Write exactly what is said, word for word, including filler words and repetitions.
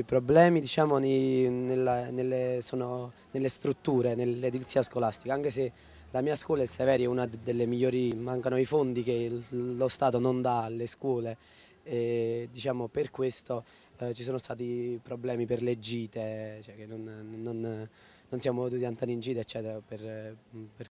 i problemi diciamo, nei, nella, nelle, sono nelle strutture, nell'edilizia scolastica, anche se la mia scuola, il Severi, è una delle migliori, mancano i fondi che lo Stato non dà alle scuole e diciamo, per questo eh, ci sono stati problemi per le gite, cioè che non, non, non siamo potuti andare in gita eccetera. Per, per